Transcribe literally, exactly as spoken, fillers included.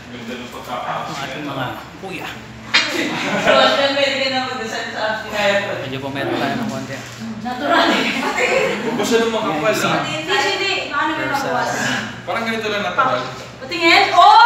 Ganda ng pagkakaas. Ang ating mga kuya. So, pwede ka na mag-design sa ating kaya po. Medyo pumeto tayo ng konti. Natural eh. Huwag ba siya nung makapal ah? Hindi, hindi. Baka naman mabawasan. Parang ganito lang natural. Patingin? Oh!